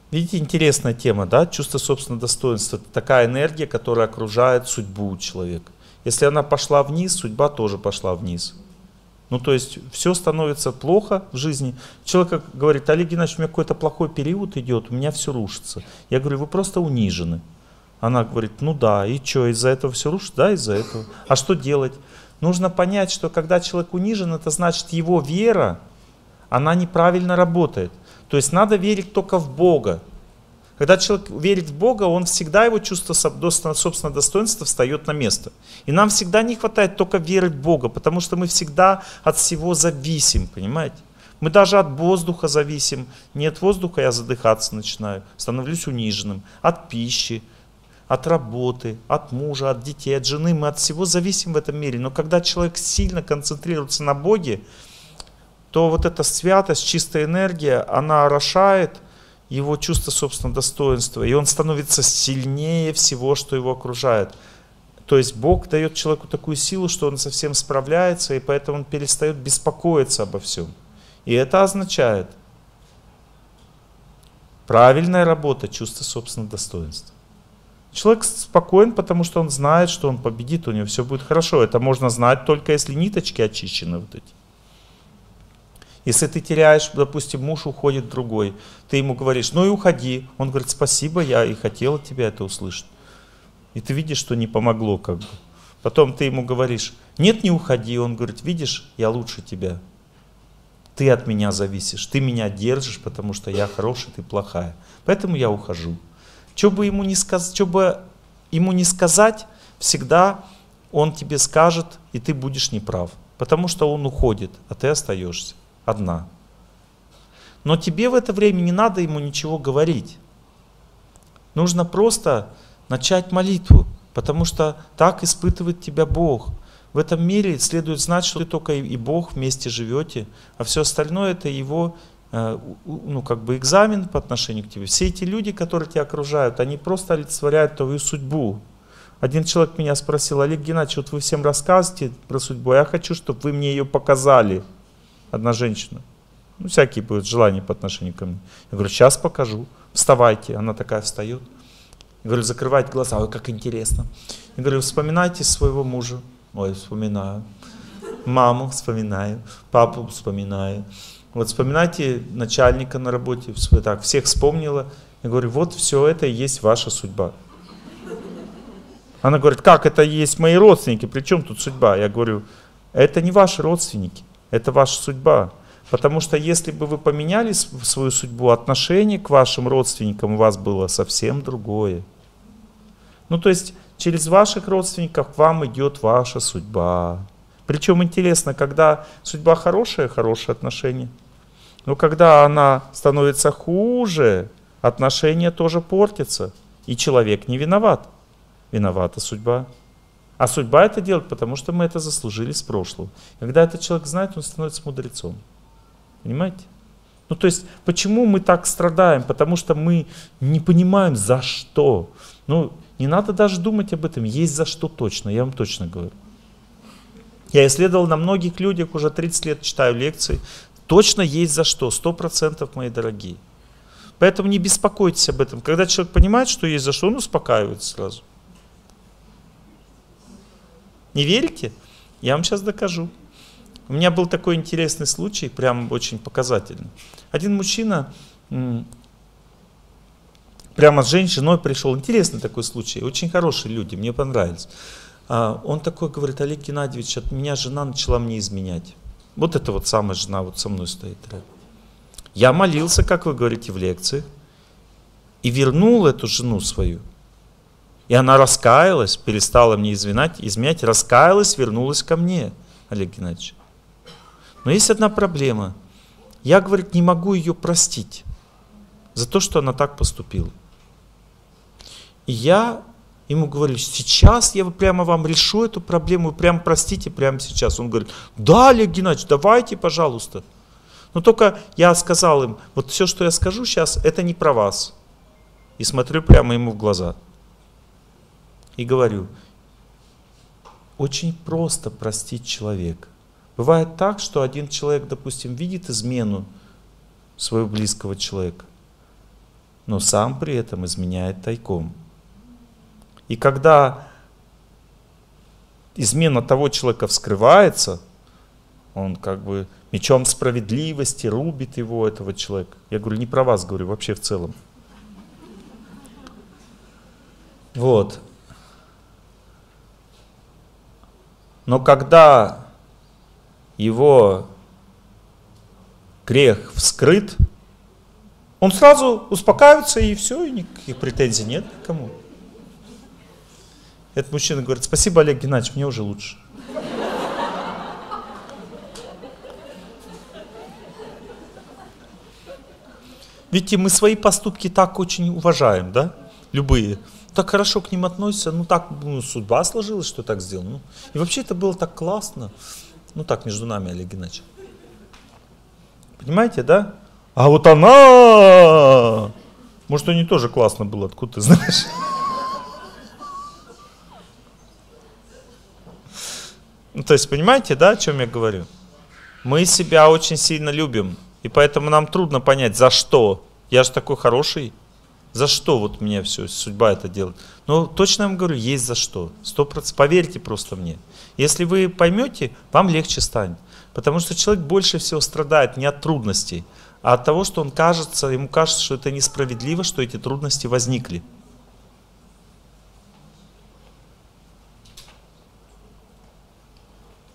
Видите, интересная тема, да? Чувство собственного достоинства. Это такая энергия, которая окружает судьбу человека. Если она пошла вниз, судьба тоже пошла вниз. Ну, то есть, все становится плохо в жизни. Человек говорит: Олег Геннадьевич, у меня какой-то плохой период идет, у меня все рушится. Я говорю: вы просто унижены. Она говорит: ну да, и что, из-за этого все рушится? Да, из-за этого. А что делать? Нужно понять, что когда человек унижен, это значит, его вера, она неправильно работает. То есть надо верить только в Бога. Когда человек верит в Бога, он всегда, его чувство собственного достоинства встает на место. И нам всегда не хватает только веры в Бога, потому что мы всегда от всего зависим, понимаете? Мы даже от воздуха зависим. Нет воздуха, я задыхаться начинаю, становлюсь униженным. От пищи, от работы, от мужа, от детей, от жены. Мы от всего зависим в этом мире. Но когда человек сильно концентрируется на Боге, то вот эта святость, чистая энергия, она орошает его чувство собственного достоинства, и он становится сильнее всего, что его окружает. То есть Бог дает человеку такую силу, что он со всем справляется, и поэтому он перестает беспокоиться обо всем. И это означает правильная работа чувства собственного достоинства. Человек спокоен, потому что он знает, что он победит, у него все будет хорошо. Это можно знать только если ниточки очищены вот эти. Если ты теряешь, допустим, муж уходит другой, ты ему говоришь: ну и уходи. Он говорит: спасибо, я и хотел от тебя это услышать. И ты видишь, что не помогло как бы. Потом ты ему говоришь: нет, не уходи. Он говорит: видишь, я лучше тебя. Ты от меня зависишь, ты меня держишь, потому что я хороший, ты плохая. Поэтому я ухожу. Что бы ему не сказать, всегда он тебе скажет, и ты будешь неправ. Потому что он уходит, а ты остаешься одна. Но тебе в это время не надо ему ничего говорить. Нужно просто начать молитву, потому что так испытывает тебя Бог. В этом мире следует знать, что ты только и Бог вместе живете, а все остальное это его как бы экзамен по отношению к тебе. Все эти люди, которые тебя окружают, они просто олицетворяют твою судьбу. Один человек меня спросил: Олег Геннадьевич, вот вы всем рассказываете про судьбу, я хочу, чтобы вы мне ее показали. Одна женщина. Ну, всякие будут желания по отношению ко мне. Я говорю: сейчас покажу. Вставайте. Она такая встает. Я говорю: закрывайте глаза. Ой, как интересно. Я говорю: вспоминайте своего мужа. Ой, вспоминаю. Маму вспоминаю. Папу вспоминаю. Вот вспоминайте начальника на работе. Так, всех вспомнила. Я говорю: вот все это и есть ваша судьба. Она говорит: как это есть мои родственники? При чем тут судьба? Я говорю: это не ваши родственники. Это ваша судьба. Потому что если бы вы поменяли свою судьбу, отношение к вашим родственникам у вас было совсем другое. Ну то есть через ваших родственников к вам идет ваша судьба. Причем интересно, когда судьба хорошая, хорошие отношения. Но когда она становится хуже, отношения тоже портятся. И человек не виноват. Виновата судьба. А судьба это делает, потому что мы это заслужили с прошлого. Когда этот человек знает, он становится мудрецом. Понимаете? Ну то есть, почему мы так страдаем? Потому что мы не понимаем, за что. Ну, не надо даже думать об этом. Есть за что точно, я вам точно говорю. Я исследовал на многих людях, уже 30 лет читаю лекции. Точно есть за что, 100%, мои дорогие. Поэтому не беспокойтесь об этом. Когда человек понимает, что есть за что, он успокаивается сразу. Не верите? Я вам сейчас докажу. У меня был такой интересный случай, прям очень показательный. Один мужчина прямо с женой пришел. Интересный такой случай. Очень хорошие люди, мне понравились. Он такой говорит: Олег Геннадьевич, от меня жена начала мне изменять. Вот это вот самая жена вот со мной стоит. Я молился, как вы говорите в лекциях, и вернул эту жену свою. И она раскаялась, перестала мне изменять, раскаялась, вернулась ко мне, Олег Геннадьевич. Но есть одна проблема. Я, говорит, не могу ее простить за то, что она так поступила. И я ему говорю: сейчас я прямо вам решу эту проблему, прямо простите прямо сейчас. Он говорит: да, Олег Геннадьевич, давайте, пожалуйста. Но только я сказал им: вот все, что я скажу сейчас, это не про вас. И смотрю прямо ему в глаза. И говорю: очень просто простить человека. Бывает так, что один человек, допустим, видит измену своего близкого человека. но сам при этом изменяет тайком. И когда измена того человека вскрывается, он как бы мечом справедливости рубит его, этого человека. Я говорю, не про вас говорю, вообще в целом. Вот. Но когда его грех вскрыт, он сразу успокаивается и все, и никаких претензий нет никому. Этот мужчина говорит, спасибо, Олег Геннадьевич, мне уже лучше. Видите, мы свои поступки так очень уважаем, да? Любые. Так хорошо к ним относятся, ну так, судьба сложилась, что так сделал. Ну, и вообще это было так классно. Ну так, между нами, Олег Геннадьевич. Понимаете, да? А вот она! Может, у нее тоже классно было, откуда ты знаешь? Ну, то есть, понимаете, да, о чем я говорю? Мы себя очень сильно любим, и поэтому нам трудно понять, за что. Я же такой хороший. За что вот мне все, судьба это делает? Но точно я вам говорю, есть за что. 100%. Поверьте просто мне. Если вы поймете, вам легче станет. Потому что человек больше всего страдает не от трудностей, а от того, что ему кажется, что это несправедливо, что эти трудности возникли.